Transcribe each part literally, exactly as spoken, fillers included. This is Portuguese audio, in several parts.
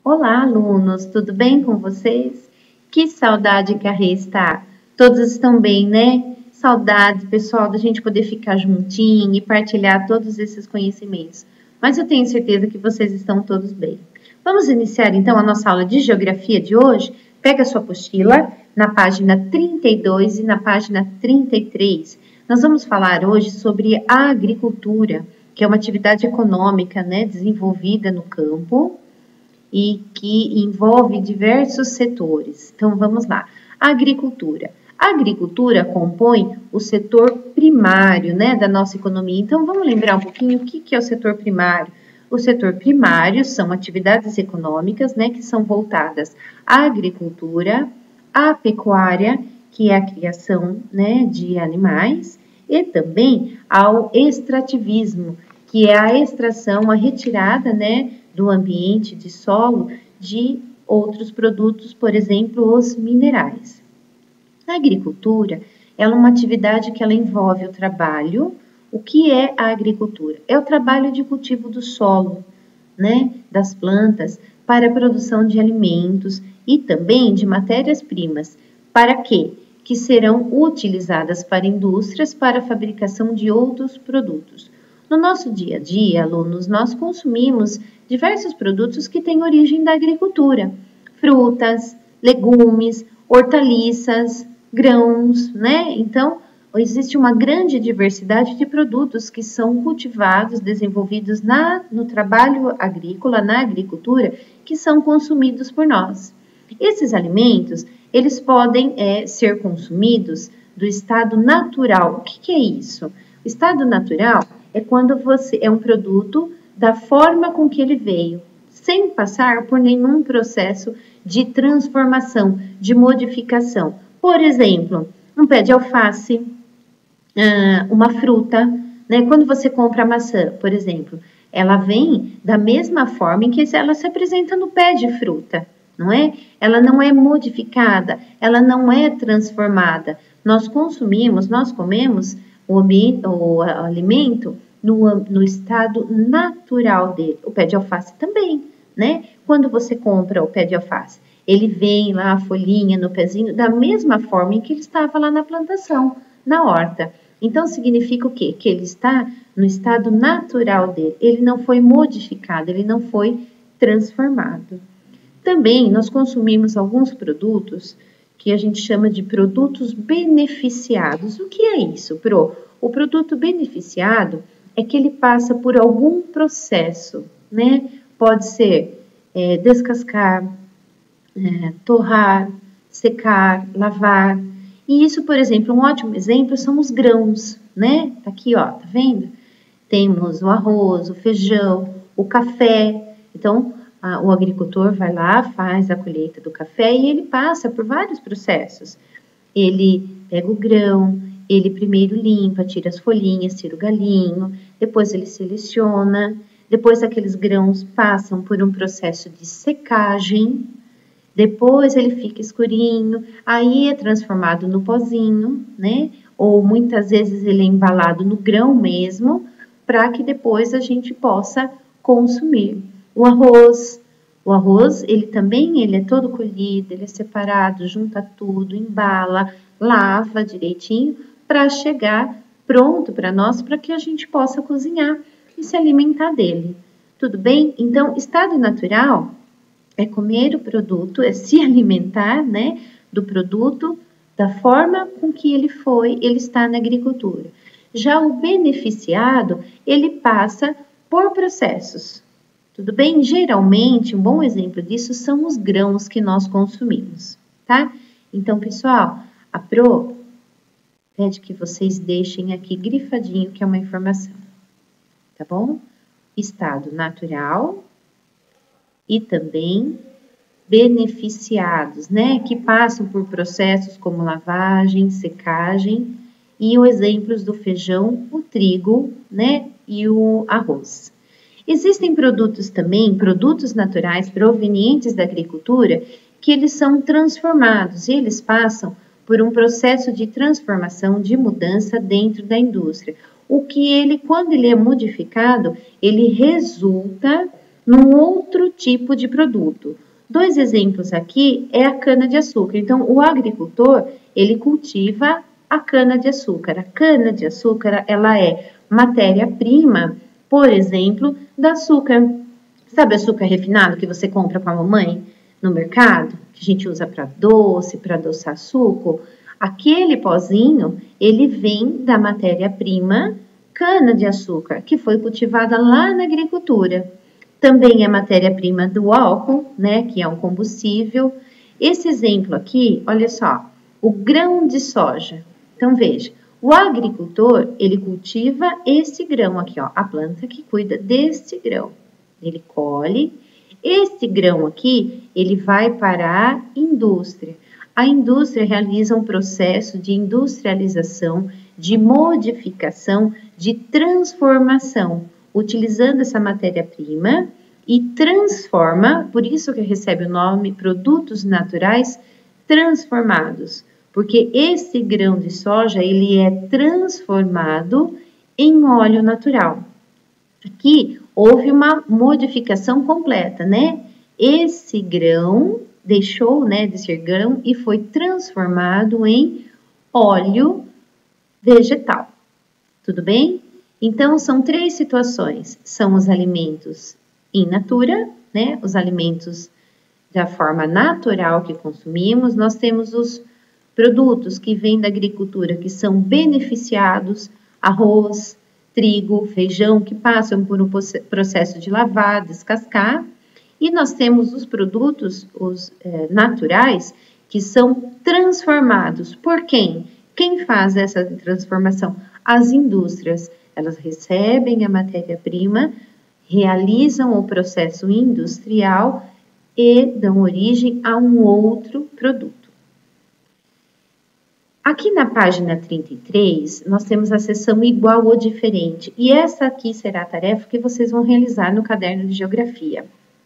Olá, alunos, tudo bem com vocês? Que saudade que a Rê está. Todos estão bem, né? Saudade, pessoal, da gente poder ficar juntinho e partilhar todos esses conhecimentos. Mas eu tenho certeza que vocês estão todos bem. Vamos iniciar, então, a nossa aula de geografia de hoje? Pega a sua apostila na página trinta e dois e na página trinta e três. Nós vamos falar hoje sobre a agricultura, que é uma atividade econômica, né, desenvolvida no campo e que envolve diversos setores. Então, vamos lá. Agricultura. A agricultura compõe o setor primário, né, da nossa economia. Então, vamos lembrar um pouquinho o que é o setor primário. O setor primário são atividades econômicas, né, que são voltadas à agricultura, à pecuária, que é a criação, né, de animais, e também ao extrativismo, que é a extração, a retirada, né, do ambiente de solo de outros produtos, por exemplo, os minerais. A agricultura, ela é uma atividade que ela envolve o trabalho. O que é a agricultura? É o trabalho de cultivo do solo, né, das plantas, para a produção de alimentos e também de matérias-primas. Para quê? Que serão utilizadas para indústrias para a fabricação de outros produtos. No nosso dia a dia, alunos, nós consumimos diversos produtos que têm origem da agricultura. Frutas, legumes, hortaliças, grãos, né? Então, existe uma grande diversidade de produtos que são cultivados, desenvolvidos na, no trabalho agrícola, na agricultura, que são consumidos por nós. Esses alimentos, eles podem é, ser consumidos do estado natural. O que, que é isso? O estado natural é quando você é um produto da forma com que ele veio, sem passar por nenhum processo de transformação, de modificação. Por exemplo, um pé de alface, uma fruta, né? Quando você compra a maçã, por exemplo, ela vem da mesma forma em que ela se apresenta no pé de fruta, não é? Ela não é modificada, ela não é transformada. Nós consumimos, nós comemos o, ambiente, o alimento no, no estado natural dele. O pé de alface também, né? Quando você compra o pé de alface, ele vem lá, a folhinha no pezinho, da mesma forma em que ele estava lá na plantação, na horta. Então, significa o quê? Que ele está no estado natural dele. Ele não foi modificado, ele não foi transformado. Também, nós consumimos alguns produtos que a gente chama de produtos beneficiados. O que é isso, Pro? O produto beneficiado é que ele passa por algum processo, né? Pode ser é, descascar, é, torrar, secar, lavar. E isso, por exemplo, um ótimo exemplo são os grãos, né? Tá aqui, ó, tá vendo? Temos o arroz, o feijão, o café. Então, a, o agricultor vai lá, faz a colheita do café e ele passa por vários processos. Ele pega o grão, ele primeiro limpa, tira as folhinhas, tira o galinho, depois ele seleciona, depois aqueles grãos passam por um processo de secagem, depois ele fica escurinho, aí é transformado no pozinho, né? Ou muitas vezes ele é embalado no grão mesmo, para que depois a gente possa consumir. O arroz, o arroz, ele também ele é todo colhido, ele é separado, junta tudo, embala, lava direitinho, para chegar pronto para nós, para que a gente possa cozinhar e se alimentar dele. Tudo bem? Então, estado natural é comer o produto, é se alimentar, né, do produto da forma com que ele foi, ele está na agricultura. Já o beneficiado, ele passa por processos. Tudo bem? Geralmente, um bom exemplo disso são os grãos que nós consumimos, tá? Então, pessoal, a Pro pede que vocês deixem aqui grifadinho, que é uma informação, tá bom? Estado natural e também beneficiados, né? Que passam por processos como lavagem, secagem e os exemplos do feijão, o trigo, né? E o arroz. Existem produtos também, produtos naturais provenientes da agricultura, que eles são transformados e eles passam por um processo de transformação, de mudança dentro da indústria. O que ele, quando ele é modificado, ele resulta num outro tipo de produto. Dois exemplos aqui é a cana-de-açúcar. Então, o agricultor, ele cultiva a cana-de-açúcar. A cana-de-açúcar, ela é matéria-prima, por exemplo, da açúcar. Sabe açúcar refinado que você compra com a mamãe no mercado? Que a gente usa para doce, para adoçar suco? Aquele pozinho, ele vem da matéria-prima cana-de-açúcar, que foi cultivada lá na agricultura. Também é matéria-prima do álcool, né, que é um combustível. Esse exemplo aqui, olha só, o grão de soja. Então, veja, o agricultor, ele cultiva esse grão aqui, ó, a planta que cuida deste grão. Ele colhe, esse grão aqui, ele vai para a indústria. A indústria realiza um processo de industrialização, de modificação, de transformação, utilizando essa matéria-prima e transforma, por isso que recebe o nome produtos naturais transformados, porque esse grão de soja, ele é transformado em óleo natural. Aqui houve uma modificação completa, né? Esse grão deixou, né, de ser grão e foi transformado em óleo vegetal. Tudo bem? Então, são três situações. São os alimentos in natura, né? Os alimentos da forma natural que consumimos. Nós temos os produtos que vêm da agricultura, que são beneficiados, arroz, trigo, feijão, que passam por um processo de lavar, descascar. E nós temos os produtos, os é, naturais, que são transformados. Por quem? Quem faz essa transformação? As indústrias. Elas recebem a matéria-prima, realizam o processo industrial e dão origem a um outro produto. Aqui na página trinta e três, nós temos a seção igual ou diferente. E essa aqui será a tarefa que vocês vão realizar no caderno de geografia.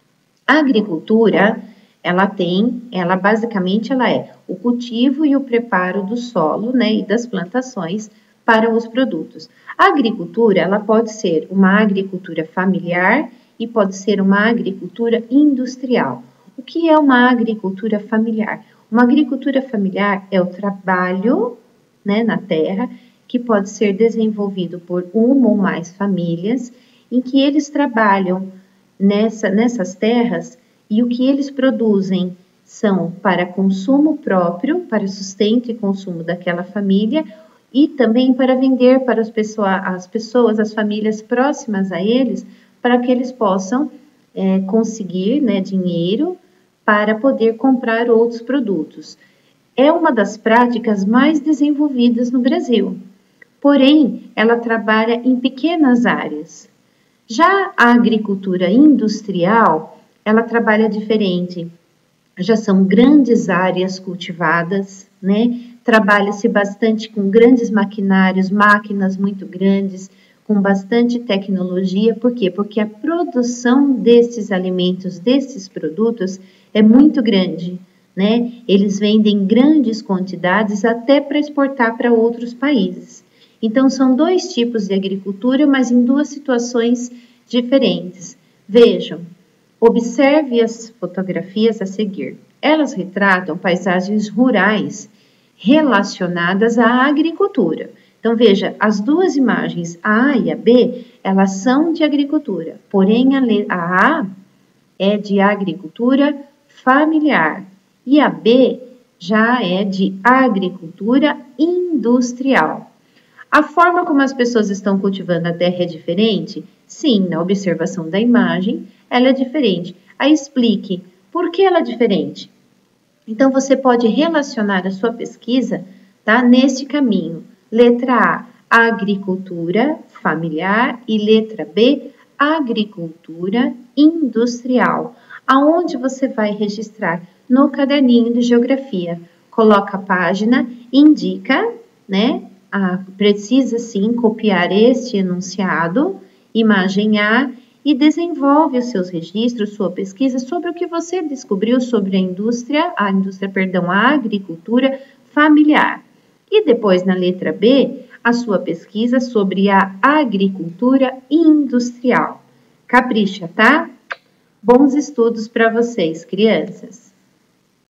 A agricultura, ela tem, ela basicamente, ela é o cultivo e o preparo do solo, né, e das plantações para os produtos. A agricultura, ela pode ser uma agricultura familiar e pode ser uma agricultura industrial. O que é uma agricultura familiar? Uma agricultura familiar é o trabalho, né, na terra, que pode ser desenvolvido por uma ou mais famílias, em que eles trabalham nessa, nessas terras e o que eles produzem são para consumo próprio, para sustento e consumo daquela família, e também para vender para as pessoas, as pessoas, as famílias próximas a eles, para que eles possam é, conseguir, né, dinheiro para poder comprar outros produtos. É uma das práticas mais desenvolvidas no Brasil, porém, ela trabalha em pequenas áreas. Já a agricultura industrial, ela trabalha diferente. Já são grandes áreas cultivadas, né? Trabalha-se bastante com grandes maquinários, máquinas muito grandes, com bastante tecnologia. Por quê? Porque a produção desses alimentos, desses produtos, é muito grande, né? Eles vendem grandes quantidades até para exportar para outros países. Então, são dois tipos de agricultura, mas em duas situações diferentes. Vejam, observe as fotografias a seguir. Elas retratam paisagens rurais relacionadas à agricultura. Então, veja, as duas imagens, a A e a B, elas são de agricultura, porém a, a A é de agricultura familiar e a B já é de agricultura industrial. A forma como as pessoas estão cultivando a terra é diferente? Sim, na observação da imagem, ela é diferente. Aí explique por que ela é diferente. Então, você pode relacionar a sua pesquisa, tá, nesse caminho. Letra A, agricultura familiar, e letra B, agricultura industrial. Aonde você vai registrar? No caderninho de geografia. Coloca a página, indica, né? Ah, precisa sim copiar este enunciado, imagem A, e desenvolve os seus registros, sua pesquisa sobre o que você descobriu sobre a indústria, a indústria, perdão, a agricultura familiar. E depois, na letra B, a sua pesquisa sobre a agricultura industrial. Capricha, tá? Bons estudos para vocês, crianças!